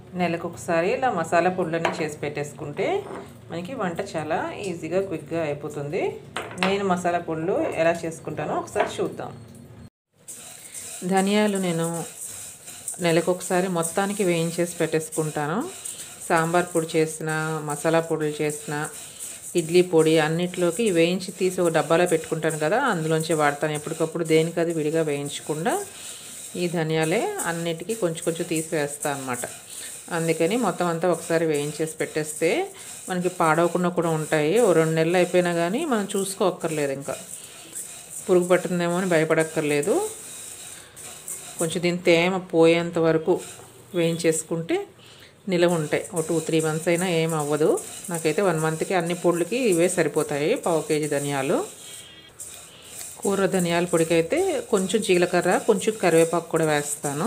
నెలకు ఒకసారి ఇలా మసాలా పొడులన్నీ చేసి పెట్టేసుకుంటే మనకి వంట చాలా ఈజీగా క్విక్గా అయిపోతుంది. నేను మసాలా పొడులు ఎలా చేసుకుంటానో ఒకసారి చూద్దాం. ధనియాలు నేను నెలకు ఒకసారి మొత్తానికి వేయించేసి పెట్టేసుకుంటాను. సాంబార్ పొడి చేసిన, మసాలా పొడులు చేసిన, ఇడ్లీ పొడి అన్నిట్లోకి వేయించి తీసి ఒక డబ్బాలో పెట్టుకుంటాను కదా, అందులోంచి వాడతాను. ఎప్పటికప్పుడు దేనికది విడిగా వేయించకుండా ఈ ధనియాలే అన్నిటికీ కొంచెం కొంచెం తీసి వేస్తాను అన్నమాట. అందుకని మొత్తం అంతా ఒకసారి వేయించేసి పెట్టేస్తే మనకి పాడవకుండా కూడా ఉంటాయి. ఓ 2 నెలలు అయిపోయినా కానీ మనం చూసుకోక్కర్లేదు, ఇంకా పురుగు పట్టిందేమో అని భయపడక్కర్లేదు. కొంచెం దీని తేమ పోయేంత వరకు వేయించేసుకుంటే నిలవ ఉంటాయి. ఓ 2-3 మంత్స్ అయినా ఏం అవ్వదు. నాకైతే 1 మంత్కి అన్ని పొడులకి ఇవే సరిపోతాయి. 1/2 కేజీ ధనియాలు. కూర ధనియాల పొడికి అయితే కొంచెం జీలకర్ర, కొంచెం కరివేపాకు కూడా వేస్తాను.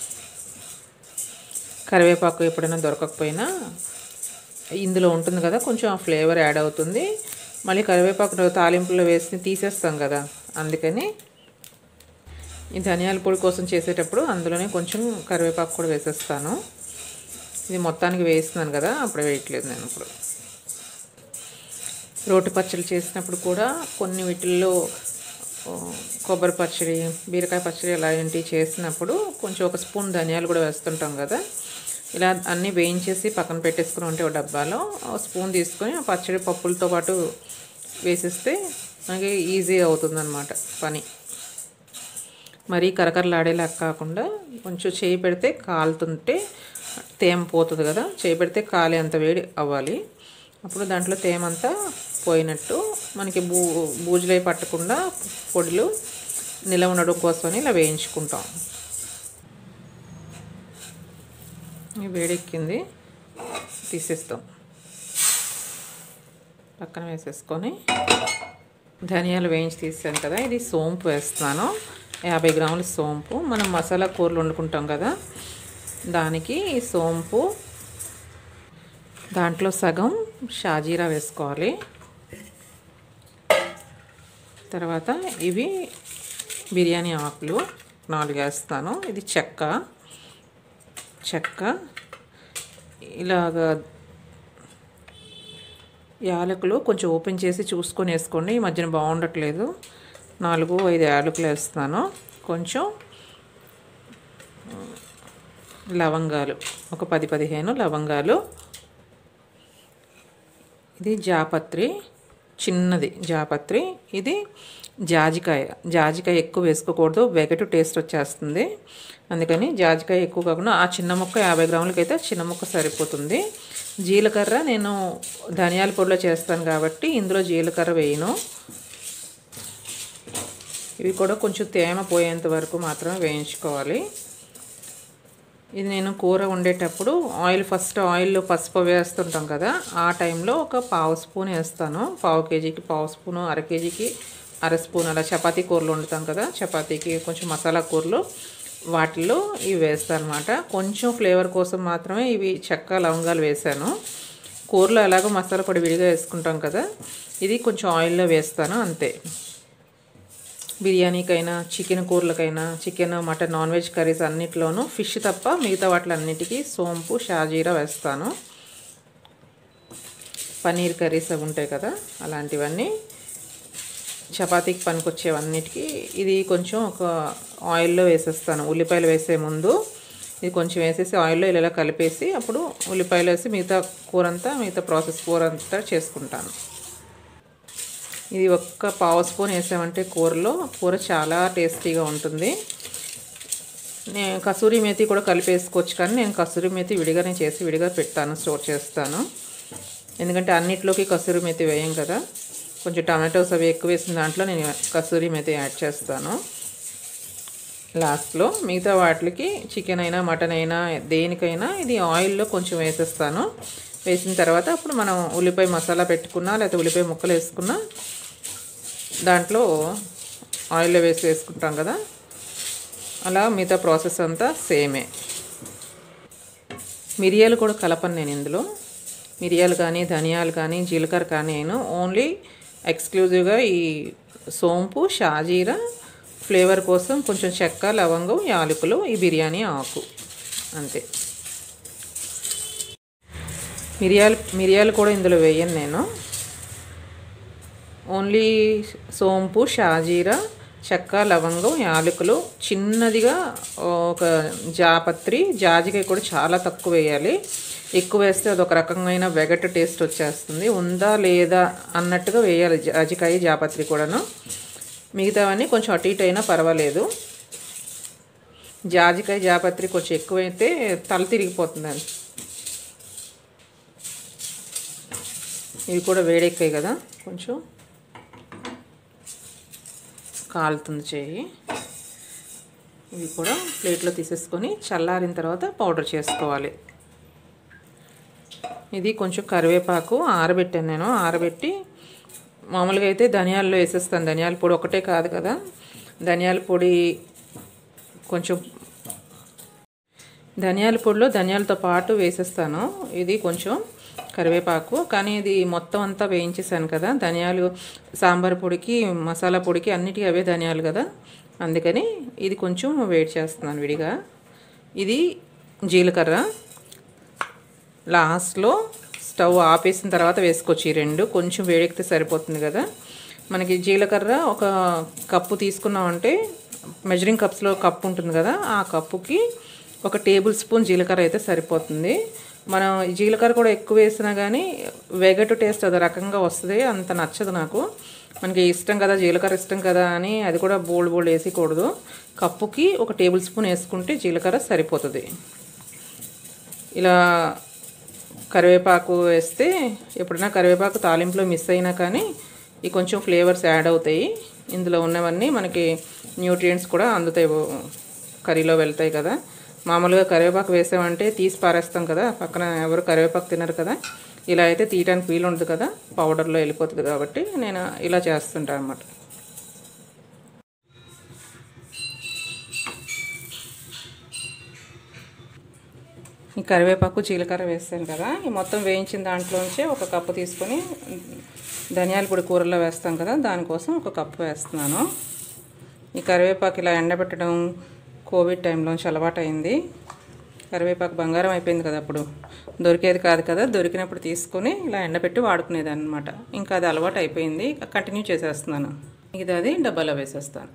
కరివేపాకు ఎప్పుడైనా దొరకకపోయినా ఇందులో ఉంటుంది కదా, కొంచెం ఆ ఫ్లేవర్ యాడ్ అవుతుంది. మళ్ళీ కరివేపాకు తాలింపులో వేసి తీసేస్తాం కదా, అందుకని ఈ ధనియాల పొడి కోసం చేసేటప్పుడు అందులోనే కొంచెం కరివేపాకు కూడా వేసేస్తాను. ఇది మొత్తానికి వేస్తున్నాను కదా, అప్పుడు వేయట్లేదు నేను. ఇప్పుడు రోటి పచ్చడి చేసినప్పుడు కూడా కొన్ని వీటిల్లో కొబ్బరి పచ్చడి, బీరకాయ పచ్చడి అలాంటివి చేసినప్పుడు కొంచెం 1 స్పూన్ ధనియాలు కూడా వేస్తుంటాం కదా. ఇలా అన్నీ వేయించేసి పక్కన పెట్టేసుకుని ఉంటే ఒక డబ్బాలో 1 స్పూన్ తీసుకొని ఆ పచ్చడి పప్పులతో పాటు వేసేస్తే మనకి ఈజీ అవుతుందన్నమాట పని. మరీ కరకరలాడేలా కాకుండా కొంచెం చేయి పెడితే కాలుతుంటే తేమ పోతుంది కదా, చేయి పెడితే కాలే అంత వేడి అవ్వాలి. అప్పుడు దాంట్లో తేమ అంతా పోయినట్టు మనకి బూజులై పట్టకుండా పొడిలు నిలవ ఉండడం కోసమని ఇలా వేయించుకుంటాం. వేడెక్కింది, తీసేస్తాం. పక్కన వేసేసుకొని ధనియాలు వేయించి తీసాను కదా, ఇది సోంపు వేస్తున్నాను. 50 గ్రాముల సోంపు. మనం మసాలా కూరలు వండుకుంటాం కదా, దానికి ఈ సోంపు, దాంట్లో సగం షాజీరా వేసుకోవాలి. తర్వాత ఇవి బిర్యానీ ఆకులు 4 వేస్తాను. ఇది చెక్క ఇలాగా యాలకులు కొంచెం ఓపెన్ చేసి చూసుకొని వేసుకోండి. ఈ మధ్యన బాగుండట్లేదు. 4-5 యాలకులు వేస్తాను. కొంచెం లవంగాలు, ఒక 10-15 లవంగాలు. ఇది జాపత్రి, చిన్నది జాపత్రి. ఇది జాజికాయ ఎక్కువ వేసుకోకూడదు, వెగటు టేస్ట్ వచ్చేస్తుంది. అందుకని జాజికాయ ఎక్కువ కాకుండా ఆ చిన్న ముక్క 50 గ్రాములకి అయితే చిన్న ముక్క సరిపోతుంది. జీలకర్ర నేను ధనియాల పొడిలో చేస్తాను కాబట్టి ఇందులో జీలకర్ర వేయను. ఇవి కూడా కొంచెం తేమ పోయేంత వరకు మాత్రమే వేయించుకోవాలి. ఇది నేను కూర వండేటప్పుడు ఫస్ట్ ఆయిల్లో పసుపు వేస్తుంటాం కదా, ఆ టైంలో ఒక 1/2 స్పూన్ వేస్తాను. 1/2 కేజీకి 1/2 స్పూను, 1/2 కేజీకి 1/2 స్పూన్. అలా చపాతీ కూరలు వండుతాం కదా, చపాతీకి కొంచెం మసాలా కూరలు, వాటిల్లో ఇవి వేస్తాను అనమాట. కొంచెం ఫ్లేవర్ కోసం మాత్రమే ఇవి చెక్క లవంగాలు వేసాను. కూరలో ఎలాగో మసాలా పొడి విడిగా వేసుకుంటాం కదా, ఇది కొంచెం ఆయిల్లో వేస్తాను అంతే. బిర్యానీకైనా, చికెన్ కూరలకైనా, chicken, mutton, non veg curries అన్నిట్లోనూ, ఫిష్ తప్ప మిగతా వాటిలన్నిటికీ సోంపు, షాజీరా వేస్తాను. పన్నీర్ కర్రీస్ అవి ఉంటాయి కదా, అలాంటివన్నీ చపాతీకి పనికొచ్చేవన్నిటికీ ఇది కొంచెం ఒక ఆయిల్లో వేసేస్తాను. ఉల్లిపాయలు వేసే ముందు ఇది కొంచెం వేసేసి ఆయిల్లో ఇలా కలిపేసి అప్పుడు ఉల్లిపాయలు వేసి మిగతా ప్రాసెస్ కూర అంతా చేసుకుంటాను. ఇది ఒక్క 1/2 స్పూన్ వేసామంటే కూర చాలా టేస్టీగా ఉంటుంది. నేను కసూరి మేతి కూడా కలిపేసుకోవచ్చు, కానీ నేను కసూరి మేతి విడిగానే చేసి విడిగా పెడతాను, స్టోర్ చేస్తాను. ఎందుకంటే అన్నిట్లోకి కసూరి మేతి వేయం కదా, కొంచెం టమాటోస్ అవి ఎక్కువ వేసిన దాంట్లో నేను కసూరి మేతి యాడ్ చేస్తాను లాస్ట్లో. మిగతా వాటికి చికెన్ అయినా, మటన్ అయినా, దేనికైనా ఇది ఆయిల్లో కొంచెం వేసేస్తాను. వేసిన తర్వాత అప్పుడు మనం ఉల్లిపాయ మసాలా పెట్టుకున్నా, లేకపోతే ఉల్లిపాయ ముక్కలు వేసుకున్నా దాంట్లో ఆయిల్లో వేసుకుంటాం కదా, అలా మిగతా ప్రాసెస్ అంతా సేమే. మిరియాలు కూడా కలపను నేను ఇందులో. మిరియాలు కానీ, ధనియాలు కానీ, జీలకర్ర కానీ నేను ఓన్లీ ఎక్స్క్లూజివ్గా ఈ సోంపు, షాజీరా, ఫ్లేవర్ కోసం కొంచెం చెక్క, లవంగం, యాలకులు, ఈ బిర్యానీ ఆకు, అంతే. మిరియాలు కూడా ఇందులో వేయను నేను. ఓన్లీ సోంపు, షాజీరా, చెక్క, లవంగం, యాలకులు, చిన్నదిగా ఒక జాపత్రి, జాజికాయ కూడా చాలా తక్కువ వేయాలి. ఎక్కువ వేస్తే అదొక రకమైన వెగట టేస్ట్ వచ్చేస్తుంది. ఉందా లేదా అన్నట్టుగా వేయాలి జాజికాయ, జాపత్రి కూడాను. మిగతావన్నీ కొంచెం అటు ఇటు అయినా పర్వాలేదు. జాజికాయ, జాపత్రి కొంచెం ఎక్కువైతే తల తిరిగిపోతుందండి. ఇవి కూడా వేడెక్కాయి కదా, కొంచెం కాలుతుంది చేయి. ఇవి కూడా ప్లేట్లో తీసేసుకొని చల్లారిన తర్వాత పౌడర్ చేసుకోవాలి. ఇది కొంచెం కరివేపాకు ఆరబెట్టాను నేను. ఆరబెట్టి మామూలుగా అయితే ధనియాల్లో వేసేస్తాను. ధనియాల పొడి ఒకటే కాదు కదా, ధనియాల పొడి కొంచెం, ధనియాల పొడిలో ధనియాలతో పాటు వేసేస్తాను. ఇది కొంచెం కరివేపాకు, కానీ ఇది మొత్తం అంతా వేయించేసాను కదా. ధనియాలు సాంబార్ పొడికి, మసాలా పొడికి అన్నిటికీ అవే ధనియాలు కదా, అందుకని ఇది కొంచెం వేడి చేస్తున్నాను విడిగా. ఇది జీలకర్ర లాస్ట్లో స్టవ్ ఆపేసిన తర్వాత వేసుకోవచ్చు. ఈ రెండు కొంచెం వేడెక్కితే సరిపోతుంది కదా. మనకి జీలకర్ర ఒక కప్పు తీసుకున్నామంటే, మెజరింగ్ కప్స్లో కప్పు ఉంటుంది కదా, ఆ కప్పుకి 1 టేబుల్ స్పూన్ జీలకర్ర అయితే సరిపోతుంది. మనం జీలకర్ర కూడా ఎక్కువ వేసినా కానీ వెగటు టేస్ట్ అది రకంగా వస్తుంది, అంత నచ్చదు నాకు. మనకి ఇష్టం కదా, జీలకర్ర ఇష్టం కదా అని అది కూడా బోల్డ్ వేసేయకూడదు. కప్పుకి 1 టేబుల్ స్పూన్ వేసుకుంటే జీలకర్ర సరిపోతుంది. ఇలా కరివేపాకు వేస్తే, ఎప్పుడైనా కరివేపాకు తాలింపులో మిస్ అయినా కానీ ఈ కొంచెం ఫ్లేవర్స్ యాడ్ అవుతాయి. ఇందులో ఉన్నవన్నీ మనకి న్యూట్రియంట్స్ కూడా అందుతాయి, కర్రీలో వెళ్తాయి కదా. మామూలుగా కరివేపాకు వేసామంటే తీసి పారేస్తాం కదా, పక్కన ఎవరు కరివేపాకు తినరు కదా. ఇలా అయితే తీయడానికి వీలు ఉండదు కదా, పౌడర్లో వెళ్ళిపోతుంది కాబట్టి నేను ఇలా చేస్తుంటాను అన్నమాట. ఈ కరివేపాకు, జీలకర్ర వేస్తాను కదా, ఈ మొత్తం వేయించిన దాంట్లోంచి 1 కప్పు తీసుకొని ధనియాల పొడి కూరల్లో వేస్తాం కదా, దానికోసం 1 కప్పు వేస్తున్నాను. ఈ కరివేపాకు ఇలా ఎండబెట్టడం కోవిడ్ టైంలోంచి అలవాటు అయింది. కరివేపాకు బంగారం అయిపోయింది కదా, అప్పుడు దొరికేది కాదు కదా, దొరికినప్పుడు తీసుకొని ఇలా ఎండబెట్టి వాడుకునేది అనమాట. ఇంకా అది అలవాటు అయిపోయింది, కంటిన్యూ చేసేస్తున్నాను. ఇది అది డబ్బాలో వేసేస్తాను.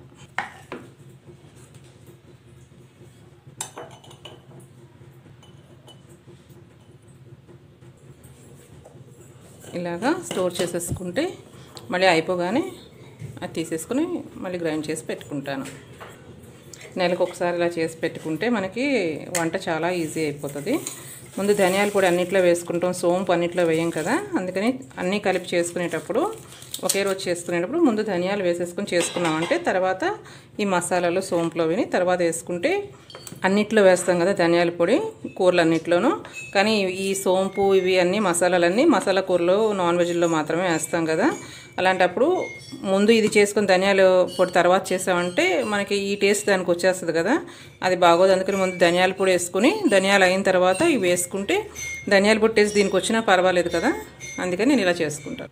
ఇలాగా స్టోర్ చేసేసుకుంటే మళ్ళీ అయిపోగానే అది తీసేసుకుని మళ్ళీ గ్రైండ్ చేసి పెట్టుకుంటాను. నెలకు ఒకసారి ఇలా చేసి పెట్టుకుంటే మనకి వంట చాలా ఈజీ అయిపోతుంది. ముందు ధనియాలు పొడి అన్నిట్లో వేసుకుంటాం, సోంపు అన్నిట్లో వేయం కదా, అందుకని అన్నీ కలిపి చేసుకునేటప్పుడు, ఒకే రోజు చేసుకునేటప్పుడు ముందు ధనియాలు వేసేసుకొని చేసుకున్నామంటే తర్వాత ఈ మసాలాలు సోంపులో విని తర్వాత వేసుకుంటే, అన్నిట్లో వేస్తాం కదా ధనియాల పొడి కూరలు అన్నిట్లోనూ, కానీ ఈ సోంపు ఇవి అన్నీ మసాలాలన్నీ మసాలా కూరలో, నాన్ వెజ్లో మాత్రమే వేస్తాం కదా. అలాంటప్పుడు ముందు ఇది చేసుకుని ధనియాల పొడి తర్వాత చేసామంటే మనకి ఈ టేస్ట్ దానికి వచ్చేస్తుంది కదా, అది బాగోదు. అందుకని ముందు ధనియాల పొడి వేసుకుని, ధనియాలు అయిన తర్వాత ఇవి వేసుకుంటే ధనియాల పొడి టేస్ట్ దీనికి వచ్చినా పర్వాలేదు కదా, అందుకని నేను ఇలా చేసుకుంటాను.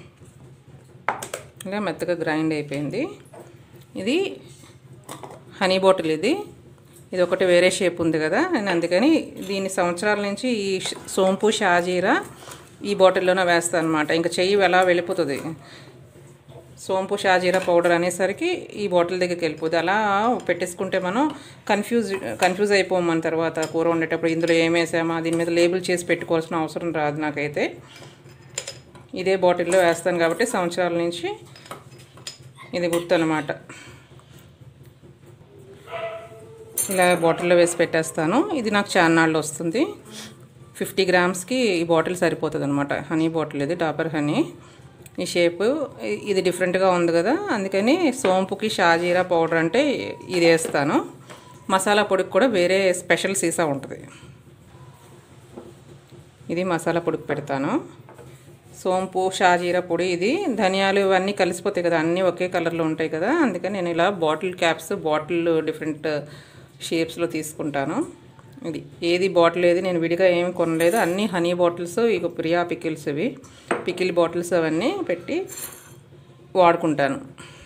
ఇలా మెత్తగా గ్రైండ్ అయిపోయింది. ఇది హనీ బాటిల్, ఇది ఒకటి వేరే షేప్ ఉంది కదా, నేను అందుకని దీన్ని సంవత్సరాల నుంచి ఈ సోంపు, షాజీరా ఈ బాటిల్లోనే వేస్తాను అనమాట. ఇంకా చెయ్యి ఎలా వెళ్ళిపోతుంది, సోంపు, షాజీరా పౌడర్ అనేసరికి ఈ బాటిల్ దగ్గరికి వెళ్ళిపోతుంది. అలా పెట్టేసుకుంటే మనం కన్ఫ్యూజ్ అయిపోం. మన తర్వాత కూర వండేటప్పుడు ఇందులో ఏం వేసామా దీని మీద లేబుల్ చేసి పెట్టుకోవాల్సిన అవసరం రాదు. నాకైతే ఇదే బాటిల్లో వేస్తాను కాబట్టి సంవత్సరాల నుంచి ఇది గుర్తు అనమాట. ఇలా బాటిల్లో వేసి పెట్టేస్తాను. ఇది నాకు చాన్నాళ్ళు వస్తుంది. 50 గ్రామ్స్కి ఈ బాటిల్ సరిపోతుంది అనమాట. హనీ బాటిల్, ఇది డాబర్ హనీ. ఈ షేపు ఇది డిఫరెంట్గా ఉంది కదా, అందుకని సోంపుకి షాజీరా పౌడర్ అంటే ఇది వేస్తాను. మసాలా పొడికి కూడా వేరే స్పెషల్ సీసా ఉంటుంది, ఇది మసాలా పొడికి పెడతాను. సోంపు, షాజీరా పొడి, ఇది ధనియాలు ఇవన్నీ కలిసిపోతాయి కదా, అన్నీ ఒకే కలర్లో ఉంటాయి కదా, అందుకని నేను ఇలా బాటిల్ క్యాప్స్, బాటిల్ డిఫరెంట్ షేప్స్లో తీసుకుంటాను. ఇది ఏది బాటిల్ ఏది నేను విడిగా ఏమి కొనలేదు, అన్నీ హనీ బాటిల్స్. ఇక ప్రియా పికిల్స్, ఇవి పికిల్ బాటిల్స్ అవన్నీ పెట్టి వాడుకుంటాను.